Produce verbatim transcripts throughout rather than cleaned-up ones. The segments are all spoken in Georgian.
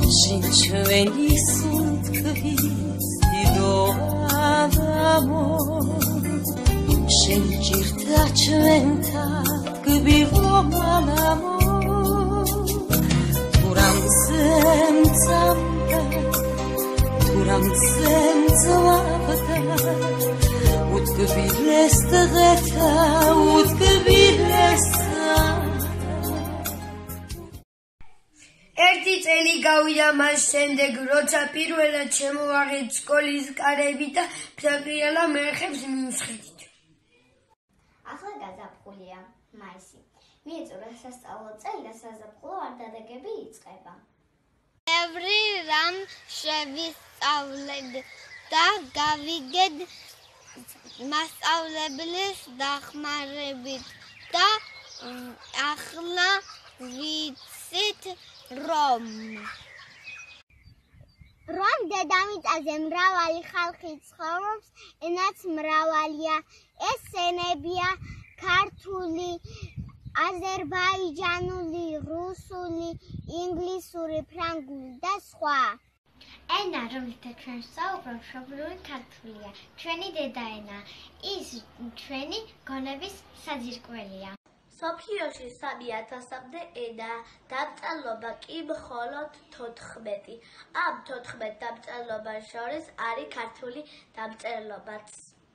შენ ჩვენი სუნთქვის დიდო ადამო შენ ჭირდა ჩვენთან გვიβო მამამო თუ რამზე მწამდა თუ რამზე მწვავდა უთქვილეს დღეთა უთქვილეს ერთი წელი გავიდა მას შემდეგ, როცა პირველად შემოვაღეთ სკოლის კარები და ფრანგრიალა მერხებს მიუსხედით. ახლა გაზაფხულია, მაისი. მიეწურა სასწავლო წელი და საზაფხულო არდადეგები იწყება. Every run შევისწავლეთ და გავიგეთ მასწავლებლის დახმარებით და ახლა ვიცით რომ რომ დედამიწაზე მრავალი ხალხი ცხოვრობს, ენაც მრავალია. ეს ენებია ქართული, აზერბაიჯანული, რუსული, ინგლისური, ფრანგული და სხვა. ენა, რომელთა ჩვენ ვსაუბრობ, მშობლიური ქართულია. ჩვენი დედაენა, ის ჩვენი გონების საძირკველია. მსოფლიოში სამი ათასამდე ენაა, დამწერლობა კი მხოლოდ თოთხმეტი. ამ თოთხმეტ დამწერლობას შორის არის ქართული დამწერლობაც.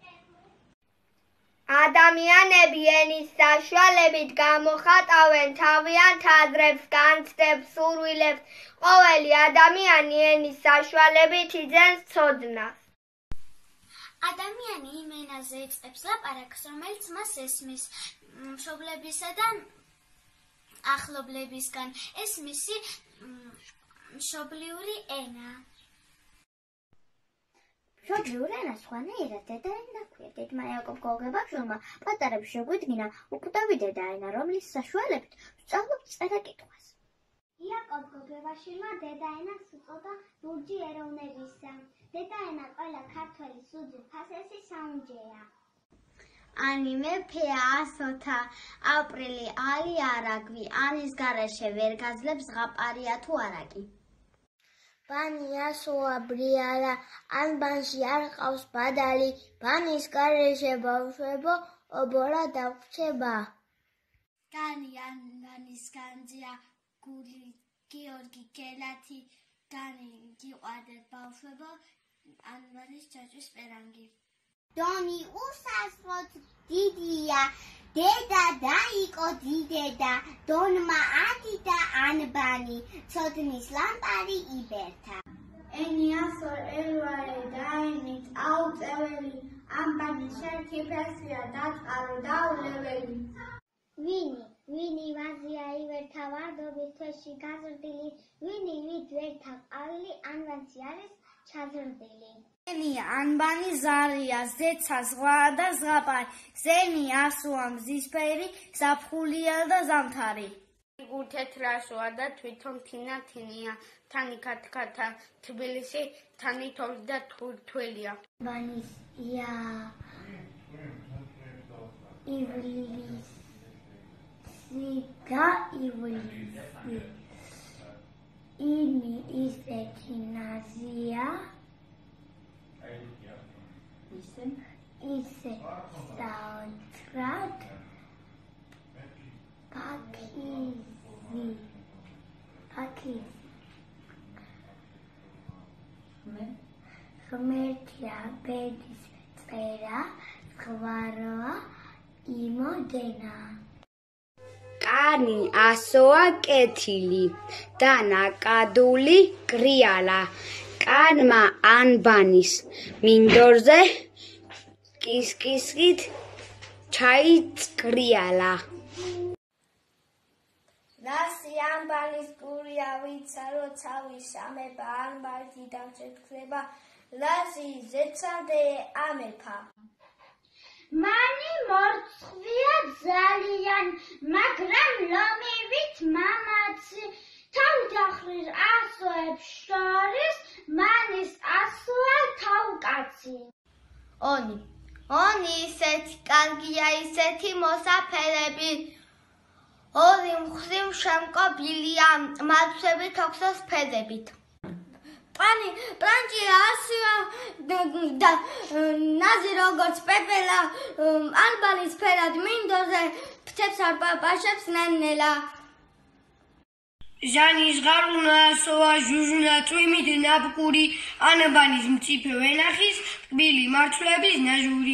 ადამიანები ენის საშუალებით გამოხატავენ თავიანთ აზრებს, განცდებს, სურვილებს. ყოველი ადამიანი ენის საშუალებით იძენს ცოდნას. ადამიანი იმ ენაზე იწყებს ლაპარაკს, რომელიც მას ესმის მშობლებისა და ახლობლებისგან. ეს მისი მშობლიური ენა. მშობლიურ ენას სხვანაირად დედაენა ჰქვია. დედმა იაკობ გოგებაშვილმა პატარებს შეგვიდგინა უკვდავი დედაენა, რომლის საშუალებით ვსწავლობთ წერა-კითხვას. იაკობ გოგებაშვილმა დედაენას უწოდა ლურჯი ეროვნებისა. დედაენა ყველა ქართველის უძვირ ფასესი საუნჯეა. ანი მეფეა ასოთა, აპრილი ალი არაგვი, ანის გარეშე ვერ გაძლებს ზღაპარია თუ არაკი. ბანი ასოა ბრიალა, ან ბანში არ ყავს ბადალი, ბანის გარეშე ბავშვებო, ობორა დაგვრჩება. განი ანანის განძია, გული გიორგი გელათი, განი გიყვარდეთ ბავშვებო, ანბანის ჯაჭვის პერანგი. დონი უსასრულოდ დიდია, დედა დაიყო დიდედა, დონმა ადიდა ანბანი, ცოდნის ლამპარი იბერთა. ენი ასო ელვარე დაენი წაუწეველი, ანბანი შერქი ფესვია დაწყარო დაულეველი. ვინი, ვინი ვაზია ივერთა ვარდობის თვეში გაზრდილი, ვინი ვით ვერთა ყვავილი, ანბანში არის ჩაზრდილი. ზენი ანბანი ზარია, ზეცა ზღვაა და ზღაპარი, ზენი ასოა მზისფერი, ზაფხულია და ზამთარი. უთეთრასოა და თვითონ თინა თინია, თანი ქათქათა თბილისი, თანი თოვლი და თველია. ბანის ია ივლისი და ივლისი. ინი ისეთი ნაზია, ისე საოცრად პაკიზი პაკიზი ღმერთია ბედის წერა ზღვაროა იმოდენა. კანი ასოა კეთილი და ნაკადული კრიალა. კანმა ანბანის მინდორზე კისკისით ჩაიწკრიალა. რასი ანბანის გურია ვიცა როცა ვისამება ანბანიდან შეგდება, რასი ზეცამდე ამეფა. მანი მორცხვია ძალიან, მაგრამ ლომივით მამაცი. თავდახრის ასოებს შორის მანის ასოა თავკაცი. ონი ონი ისეთი კარგია, ისეთი მოსაფერები. ორი მხრივ შემკობილია მაცვებით ოქროს ფერებით. Pani Pranჭი ასია და ნაზი როგორც პეპელა ალბალის ფერად მინდორზე ფცებს არ პაშებს ნენელა ჟანის ღარულა ასოა ჟუჟუნა წვიმით ნაბკური ანაბანის მწიფე ვენახის ტკბილი მარცვლების ნაჟური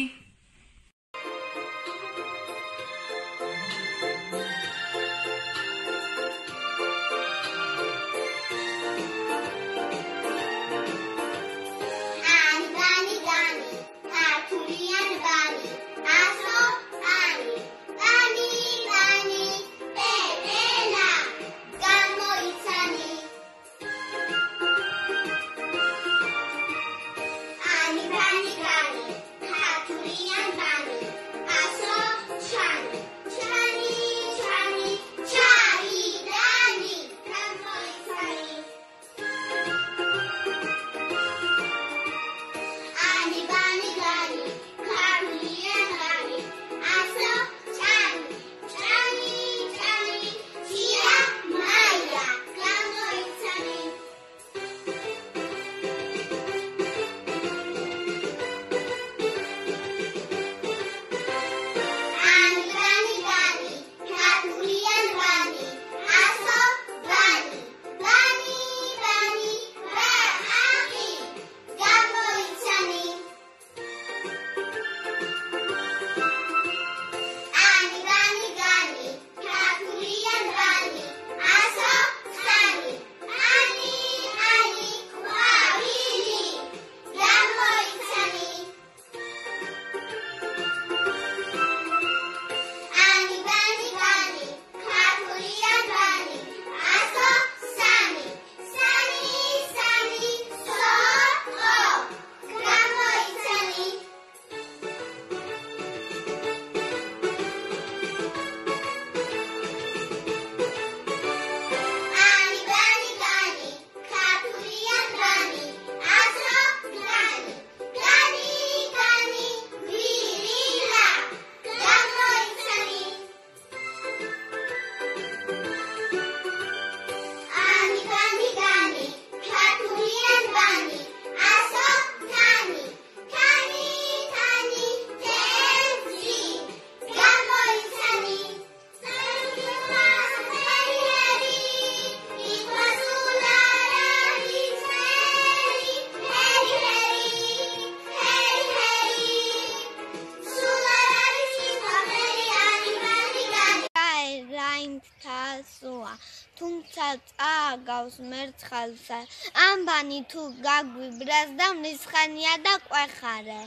თუმცა წააგავს მერცხალსა ამბანი თუ გაგვიბრას და მრისხანია და ყვეხარე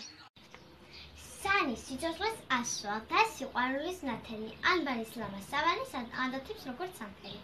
სანი სიცოცხლეს ასვავ და სიყვარულის ნათელი ანბანის ლამა სავანის ანდათებს როგორც სამფერი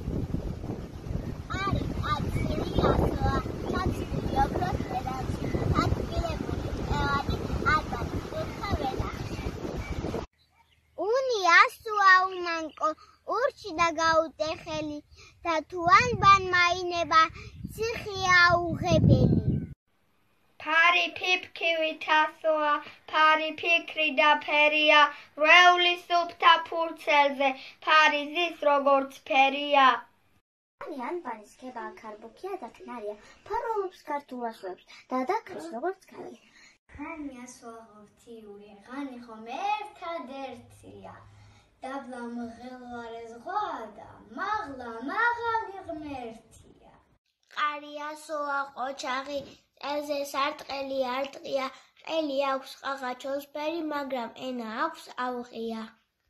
არი აცილი ასოა ჩაცილი ოქროს ედავში აკბილებული ევანი ალბანი ხურხა ვენახში უნი ასოა უმანკო ურჩი და გაუტეხელი და თუ ანბან მაინება ციხია უღებელი ფარი ფიფქივით ასოა ფარი ფიქრი და ფერია რეული სუფთა ფურცელზე ფარი ზის როგორც ფერია ანი ანბანის ქება ქარბუქია და ქნარია ფაროლობს ქართულ ასოებს და დაქრეს როგორც ქალი ღანი ასოა ღორთიული ღანი ხომ ერთადერთია დაბლა მღელვარე ზღვა და მაღლა მაღალი ღმერთია ყარი ასოა ყოჩაღი წელზე სარტყელი არტყია ყელი აქვს ყაღაჩოლსფერი მაგრამ ენა აქვს ავღია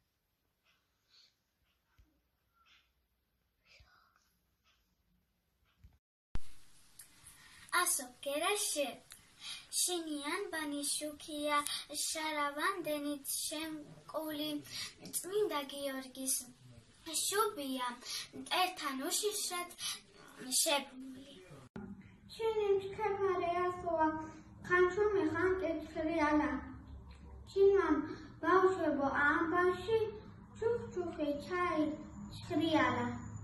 ასო გერაშე შენი ანბანი შუქია შარავანდენით შემკული წმინდა გიორგის შუბია მტერთან უშიშრად შებრუნული შენი მჩქეფარე ასოა ხანჩომი ხანტეცხრიალა ჩინამ ბავშვებო ანბანში ჩუხჩუხი ჩაი ცხრიალა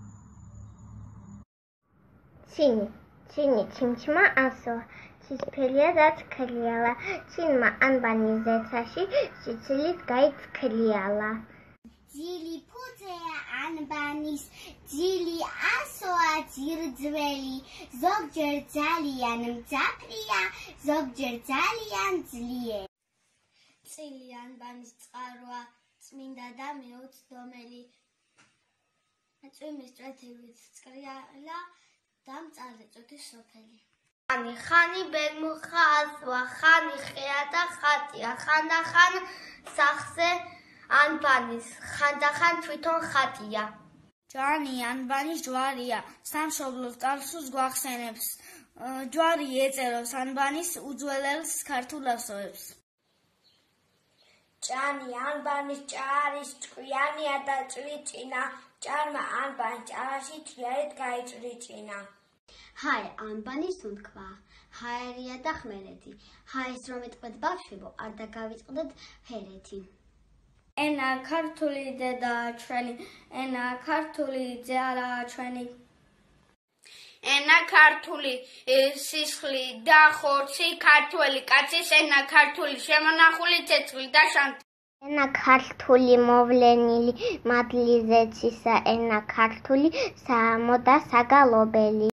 ჩინი ჩინი ჩიმჩმა ასოა ცისფერია და ცქრიალა ჩინმა ანბანი ზეცაში სიცილით გაიცქრიალა ძილი ფუძეა ანბანის ძილი ასოა ძირძველი, ზოგჯერ ძალიან მძაფრია, ზოგჯერ ძალიან ძლიერი. წილი ანბანის წყაროა, წმინდა და მეუცდომელი. წვიმის წვეთივით წყრიალა და მწარე წვეთის სოფელი. ხანი ხანი ბეგმუხა ასვა, ხანი ხეა და ხატია, ხანდახან სახზე ანბანის, ხანდახან თვითონ ხატია. ჯვარი ანბანის ჯვარია, სამშობლოს წარსულს გვახსენებს. ჯვარი ეწეროს ანბანის უძველეს ქართულ ასოებს. ჭანი ანბანის ჭარის ჭკვიანია და ჭრიჭინა, ჭარმა ანბანის ჭარაში თიარით გაიჭრიჭინა. ჰაე ანბანის თუნთქვა, ჰაერია და ხმელეთი. ჰაეს რომ იტყვეთ ბავშვებო, არ დაგავიწყდეთ ჰერეთი. ენა ქართული დედაა ჩვენი, ენა ქართული ძეარაა ჩვენი. ენა ქართული სისხლი და ხორცი, ქართველი კაცის ენა ქართული შემონახული ცეცხლი და შანტი. ენა ქართული მოვლენილი, მადლი ზეცისა, ენა ქართული საამო და საგალობელი.